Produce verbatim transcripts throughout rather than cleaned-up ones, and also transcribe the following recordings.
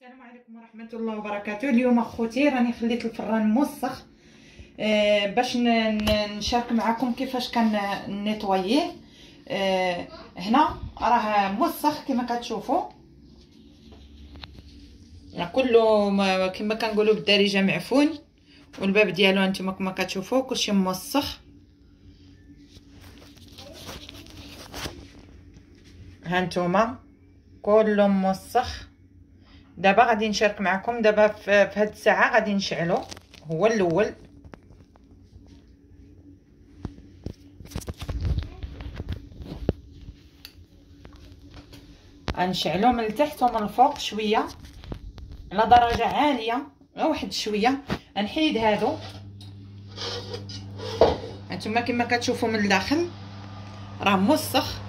السلام عليكم ورحمه الله وبركاته. اليوم اخوتي راني خليت الفران موسخ آه باش نشارك معكم كيفاش كان نيطوييه. آه هنا راه موسخ كما كتشوفوا، كله كما كنقولوا بالدارجه معفون، والباب ديالو هانتوما كما كتشوفوا كلشي موسخ. هانتوما كله موسخ. دابا غادي نشارك معكم دابا في هاد الساعه غادي نشعلو هو الاول. غنشعلو من التحت ومن الفوق شويه على درجه عاليه، غير واحد شويه. غنحيد هادو هانتوما كما كتشوفوا من الداخل راه موسخ،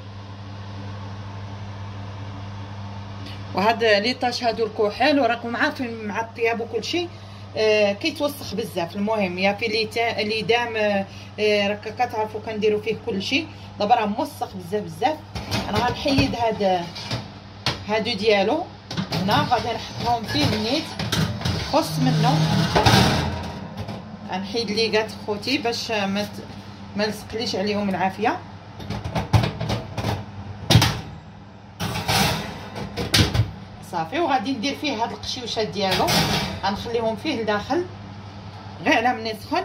وهاد ليطاج هادو الكحل وراكم عارفين مع الطياب وكلشي آه كيتوسخ بزاف. المهم يا في لي دام آه راك كتعرفوا كنديروا فيه كلشي. دابا راه موسخ بزاف بزاف. انا غنحيد هاد هادو ديالو هنا، غادي نحطهم فيه النيت خص منه. غنحيد ليغات خوتي باش ما ما نسقليش عليهم العافيه. صافي، وغادي ندير فيه هاد القشيوشات ديالو، غنخليهم فيه لداخل غير على ملي سخن.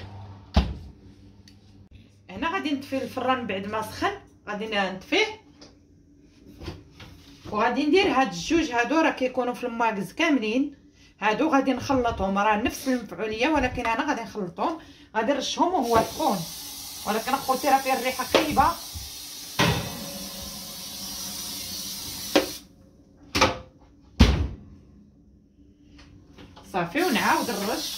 هنا غادي نطفي الفران بعد ما سخن، غادي نطفيه وغادي ندير هاد الجوج هادو راه كيكونوا في الماكز كاملين. هادو غادي نخلطهم، راه نفس المفعوليه ولكن انا غادي نخلطهم. غادي نرشهم وهو سخون، ولكن اخوتي راه فيه الريحه خايبه. صافي، ونعاود نرش.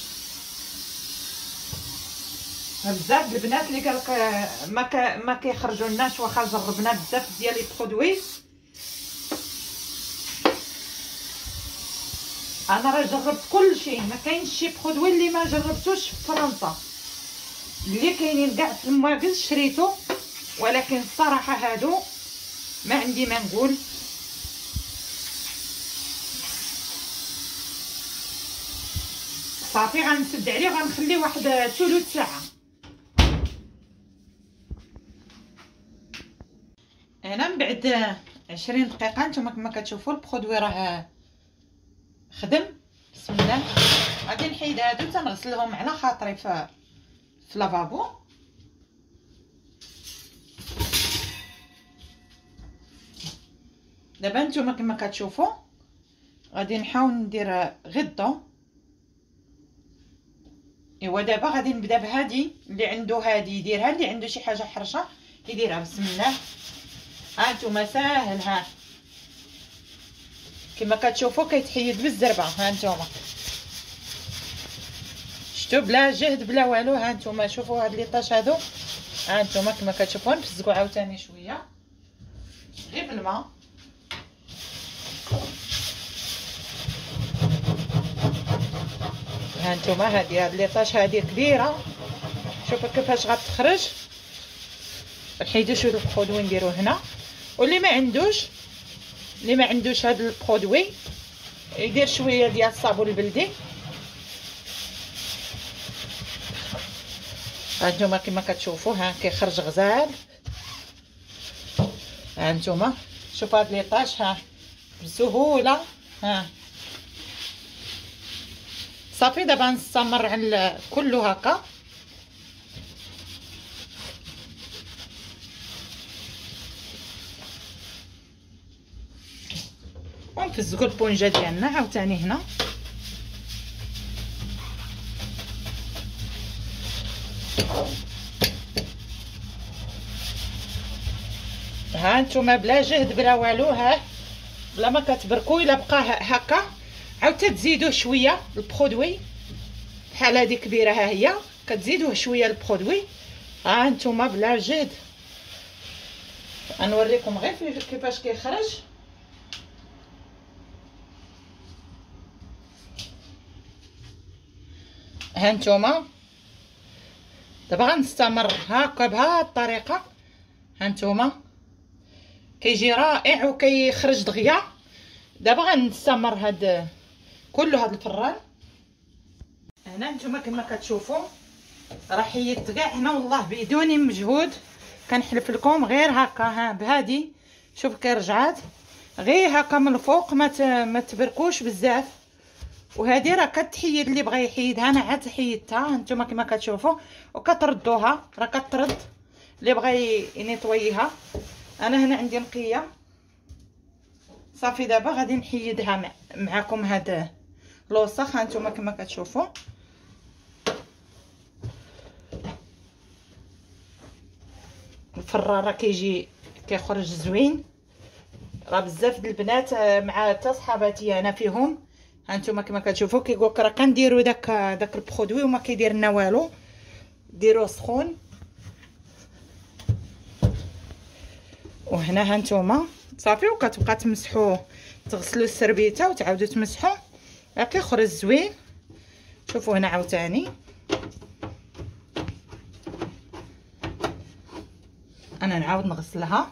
بزاف البنات اللي قالك ما ك... ما كيخرجوا لناش، واخا جربنا بزاف ديال لي برودوي. انا راه جربت كل شيء، ما كاينش شي برودوي اللي ما جربتوش في فرنسا. اللي كاينين كاع في الماكس شريته، ولكن الصراحه هادو ما عندي ما نقول. صافي، غنسد عليه وغنخليه واحد ثلث ساعه. هنا من بعد عشرين دقيقه نتوما كما كتشوفوا البرودوي راه خدم. بسم الله. غادي نحيد هادو تنغسلهم على خاطري في في لافابو. دابا نتوما كما كتشوفوا غادي نحاول ندير غير الضو. ايوا دابا غادي نبدا بهادي، اللي عنده هادي يديرها، اللي عنده شي حاجه حرشه يديرها. بسم الله. ها نتوما ساهل، ها كما كتشوفوا كيتحيد بالزربه. ها نتوما شفتوا بلا جهد بلا والو. ها نتوما شوفوا هاد ليطاج هادو، ها نتوما كما كتشوفوا. نفزقوا عاوتاني شويه غير بالماء. ها نتوما هادي هاد ليطاج هادي كبيره، شوفوا كيفاش غتخرج. نحيدو شويه البرودوي نديرو هنا. واللي ما عندوش اللي ما عندوش هاد البرودوي يدير شويه ديال الصابون البلدي. ها نتوما كما كتشوفوا ها كيخرج غزال. ها نتوما شوفوا هاد ليطاج ها بسهوله. ها صافي، دابا نستمر على كله هكا. ونفزقوا البونجه ديالنا عاوتاني هنا. ها نتوما بلا جهد بلا والو، ها بلا ما كتبركوا. الا بقى هكا عاود تزيدوه شويه البرودوي بحال هادي كبيره، ها هي كتزيدوه شويه البرودوي. ها نتوما بلا جهد. غنوريكم غير كيفاش كيخرج. ها نتوما دابا غنستمر هكا بهاد الطريقه. ها نتوما كيجي رائع وكيخرج دغيا. دابا غنستمر هاد كله هاد الفران. هنا نتوما كما كتشوفوا راه حيدت كاع هنا والله بدون مجهود، كنحلف لكم غير هكا ها بهادي. شوف كي رجعات غير هكا من الفوق، ما ما تبركوش بزاف. وهذه راه كتحيد اللي بغى يحيدها، انا عاد حيدتها هانتوما كما كتشوفوا، وكتردوها راه كترد اللي بغى ينيطويها. انا هنا عندي نقيه صافي. دابا غادي نحيدها مع معكم هاد الوسخ هانتوما كما كتشوفوا. الفران راه كيجي كيخرج زوين، راه بزاف د البنات مع حتى صحاباتي انا فيهم هانتوما كما كتشوفوا كيقولك راه كنديروا داك داك البرودوي وما كيدير لنا والو، ديروه سخون. وهنا هانتوما صافي، وكتبقى تمسحوه تغسلوا السربيته وتعاودوا تمسحوه راه كيخرج زوين. شوفوا هنا عاوتاني انا نعاود نغسلها.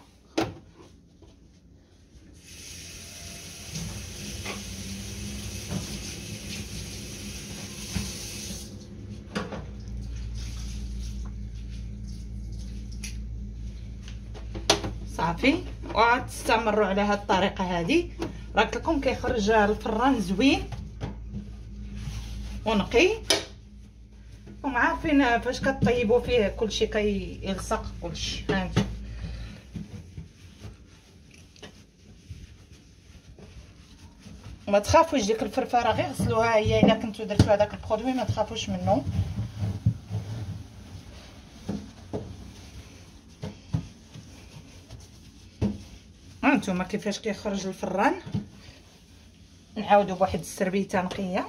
صافي وعاد تستمروا على هاد الطريقه هذه. راه قلت لكم كيخرج الفران زوين ونقي، وما عارفين فاش كطيبوا فيه كلشي كيلصق كلشي. هانتو ما تخافوش ديك الفرفره غير غسلوها هي الا كنتو درتو هذاك البرودوي، ما تخافوش منه. هانتوما كيفاش كيخرج الفران. نعاودو بواحد السربيته نقيه.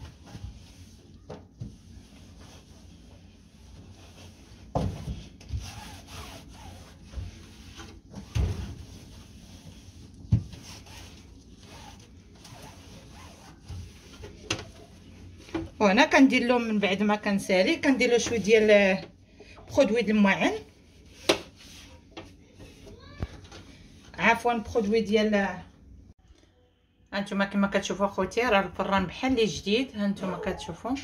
وهنا كندير لهم من بعد ما كنسالي كندير له شويه ديال برودوي د المعن، عفوا برودوي ديال. هانتوما كما كتشوفوا اخوتي راه الفران بحال اللي جديد. هانتوما كتشوفوا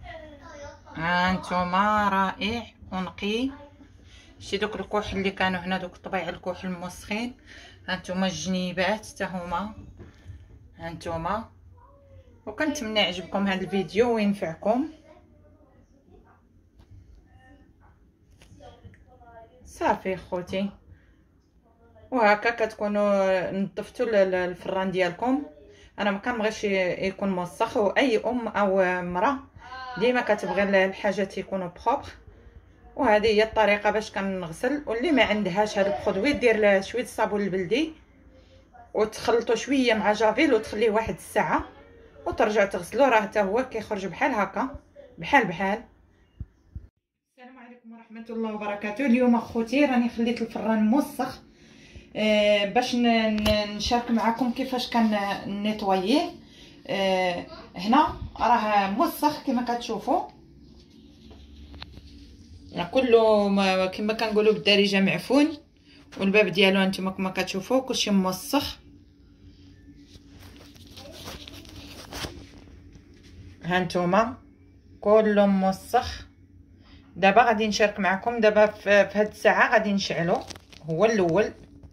هانتوما رائع ونقي. شتي دوك الكحل اللي كانوا هنا، دوك طبيعه الكحل الموسخين. هانتوما الجنيبات حتى هما. هانتوما وكنتمنى يعجبكم هذا الفيديو وينفعكم. صافي خوتي، وهكا كتكونوا نظفتوا الفران ديالكم. انا ما كنبغيش يكون موسخ، واي ام او امراه ديما كتبغي الحاجات يكونوا بروبر. وهذه هي الطريقه باش كنغسل. واللي ما عندهاش هذا البرودوي دير شويه الصابون البلدي وتخلطوا شويه مع جافيل وتخليه واحد الساعه وترجع تغسلوه، راه حتى هو كيخرج بحال هكا بحال بحال. السلام عليكم ورحمه الله وبركاته. اليوم اخوتي راني خليت الفران موسخ آه باش نشارك معكم كيفاش كنيطوييه. آه هنا راه موسخ كما كتشوفوا، كله كما كنقولوا بالدارجه معفون، والباب ديالو انتما كما كتشوفوا كلشي موسخ. هانتوما كله موسخ. دابا غادي نشارك معكم دابا في هاد الساعه غادي نشعلو هو الاول.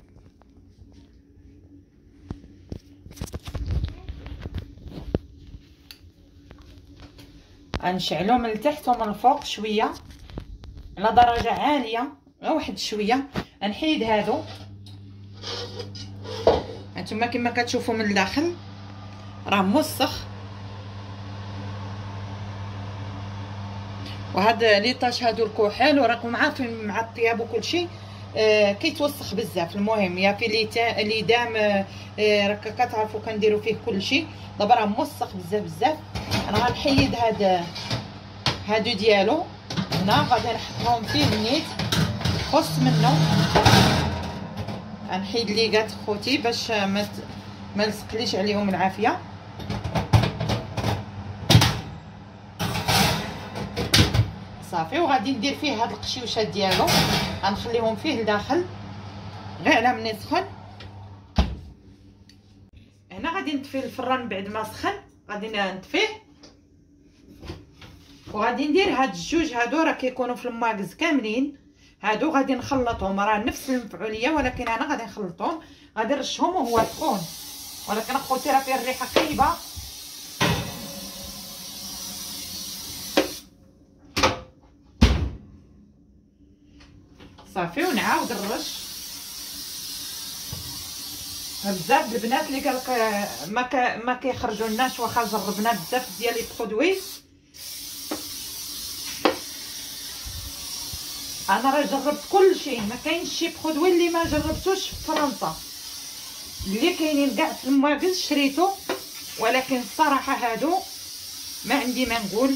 غنشعلو من التحت ومن الفوق شويه على درجه عاليه، غير واحد شويه. غنحيد هادو هانتوما كما كتشوفوا من الداخل راه موسخ. وهاد ليطاج هادو الكحل وراكم عارفين مع الطياب وكلشي آه كيتوسخ بزاف. المهم يا في ليدام آه راك كتعرفوا كنديروا فيه كلشي. دابا راه موسخ بزاف بزاف. انا غنحيد هاد هادو ديالو هنا، غادي نحطهم فيه النيت خص منه. غنحيد ليغات خوتي باش ما ما لصقليش عليهم العافيه. صافي وغادي ندير فيه هاد القشيوشات ديالو، غنخليهم فيه لداخل غير على من يسخن. هنا غادي غادي نطفي الفران بعد ما سخن، غادي نطفيه وغادي ندير هاد الجوج هادو راه كيكونوا في الماكز كاملين، هادو غادي نخلطهم، راه نفس المفعوليه ولكن انا غادي نخلطهم، غادي نرشهم وهو سخون، ولكن اخوتي راه فيه الريحه طيبه. صافي ونعاود نرش. بزاف البنات اللي قالك ما ك... ما كيخرجوا لناش واخا جربنا بزاف ديال لي برودوي، انا راه جربت كل شيء، ما كاينش شي برودوي اللي ما جربتوش في فرنسا، اللي كاينين كاع في الماكس شريتو، ولكن الصراحه هادو ما عندي ما نقول.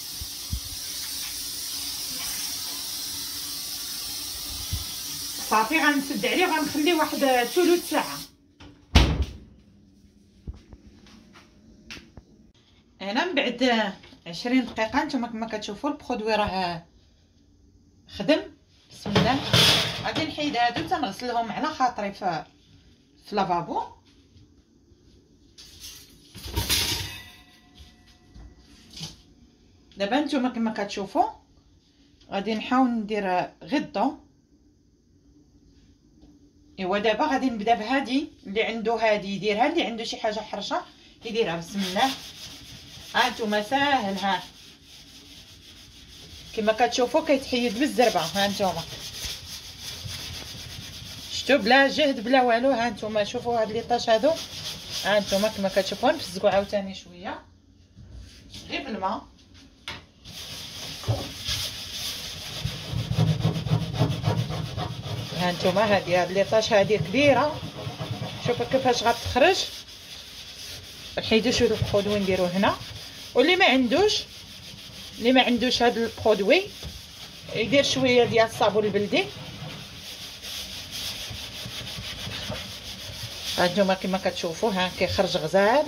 صافي غنسد عليه وغنخليه واحد ثلث ساعه. هنا من بعد عشرين دقيقه نتوما كما كتشوفوا البرودوي راه خدم. بسم الله. غادي نحيد هادو تنغسلهم على خاطري في في لافابو. دابا نتوما كما كتشوفوا غادي نحاول ندير غير الضو. ايوا دابا غادي نبدا بهادي، اللي عنده هادي يديرها، اللي عنده شي حاجه حرشه يديرها. بسم الله. ها نتوما ساهل، ها كما كتشوفوا كيتحيد بالزربه. ها نتوما شفتوا بلا جهد بلا والو. ها نتوما شوفوا هاد لي طاش هادو، ها نتوما كما كتشوفوا نفزقوا عاوتاني شويه غير بالماء. ها نتوما هادي هاد لي طاش هادي كبيره، شوفوا كيفاش غتخرج. نحيدو شويه البرودوي نديرو هنا، واللي ما عندوش اللي ما عندوش هاد البرودوي يدير شويه ديال الصابون البلدي. ها نتوما كما كتشوفوا ها كيخرج غزال.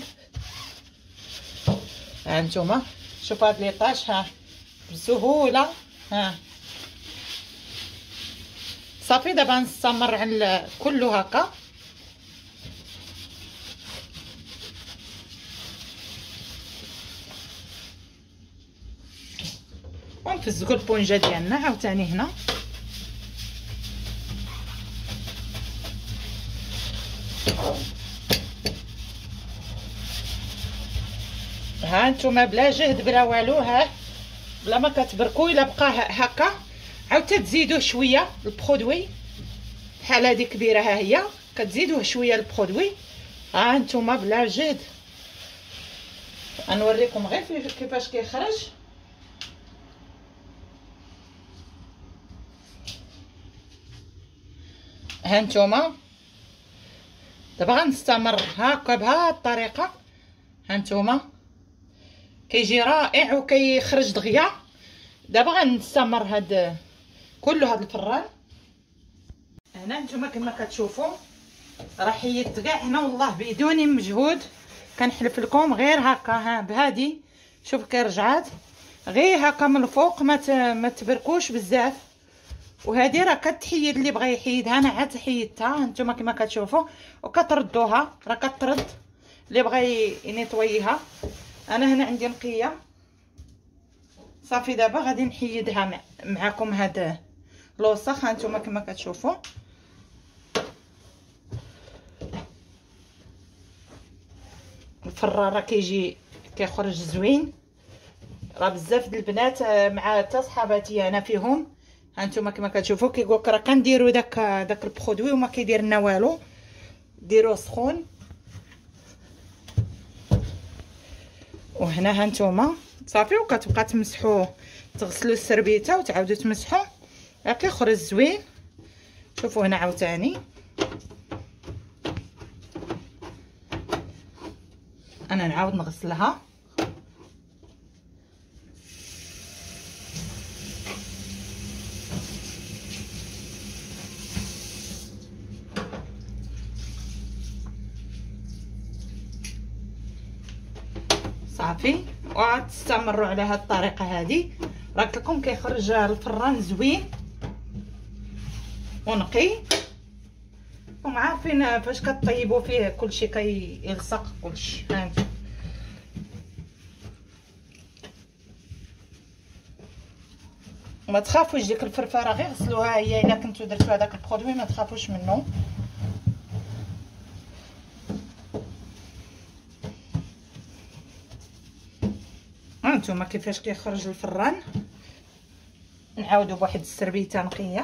ها نتوما شوفوا هاد لي طاش ها بسهوله. ها صافي دابا نستمر على كله هكا. ونفزقوا البونجه ديالنا عاوتاني هنا. ها نتوما بلا جهد بلا والو، ها بلا ما كتبركوا. الا بقى هكا عاود تزيدوه شويه البرودوي، بحال هادي كبيره ها هي كتزيدوه شويه البرودوي. ها نتوما بلا جهد. غنوريكم غير كيفاش كيخرج. ها نتوما دابا غنستمر هكا بهاد الطريقه. ها نتوما كيجي رائع وكيخرج دغيا. دابا غنستمر هاد كله هاد الفران. هنا نتوما كما كتشوفوا راه حيدت كاع هنا والله بدون مجهود، كنحلف لكم غير هكا. ها بهادي شوف كي رجعات غير هكا من الفوق، ما ما تبركوش بزاف. وهذه راه كتحيد اللي بغى يحيدها، انا عاد حيدتها. نتوما كما كتشوفوا وكتردوها، راه كترد اللي بغى ينيطويها. انا هنا عندي نقيه. صافي دابا غادي نحيدها معكم هاد الوسخ. ها نتوما كما كتشوفوا الفران راه كيجي كيخرج زوين. راه بزاف د البنات مع حتى صحاباتي انا فيهم، ها نتوما كما كتشوفوا كيقولك راه كنديروا داك داك البرودوي وما كيدير لنا والو، ديروه سخون. وهنا ها نتوما صافي وكتبقى تمسحوا تغسلوا السربيته وتعاودوا تمسحوا، راه كيخرج زوين. شوفوا هنا عاوتاني انا نعاود نغسلها. صافي وتستمروا على هاد الطريقه هذه. راه قلت لكم كيخرج الفران زوين ونقي. وراكم عارفين فاش كطيبوا فيه كلشي كيلصق كلشي. هانتوما ما تخافوش ديك الفرفره غير غسلوها هي الا كنتو درتو هذاك البرودوي ما تخافوش منه. هانتوما كيفاش كيخرج الفران. نعاودو بواحد السربيته نقيه.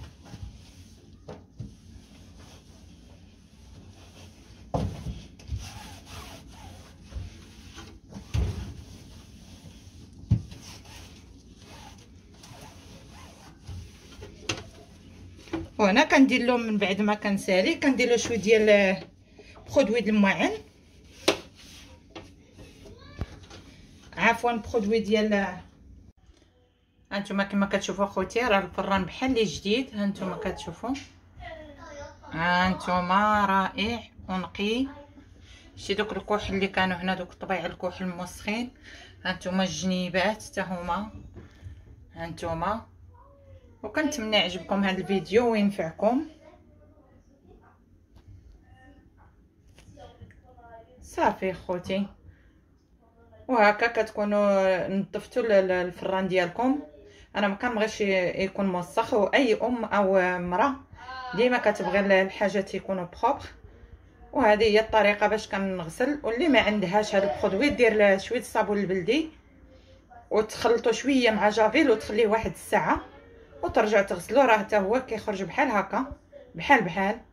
وهنا كندير له من بعد ما كنسالي كندير له شويه ديال برودوي د الماعن، عفوا برودوي ديال. هانتوما كما كتشوفوا اخوتي راه الفران بحال اللي جديد. هانتوما كتشوفوا هانتوما رائع ونقي. شتي دوك الكحل اللي كانوا هنا دوك طبيعه الكحل الموسخين. هانتوما الجنيبات حتى هما. هانتوما وكنتمنى يعجبكم هذا الفيديو وينفعكم. صافي خوتي وهكا كتكونوا نظفتوا الفران ديالكم. انا ما كنبغيش يكون موسخ، واي ام او امراه ديما كتبغي الحاجات يكونوا بروبر. وهذه هي الطريقه باش كنغسل. واللي ما عندهاش هذا البرودوي دير شويه الصابون البلدي وتخلطوا شويه مع جافيل وتخليه واحد الساعه وترجعوا تغسلوه. راه حتى هو كيخرج بحال هكا بحال بحال.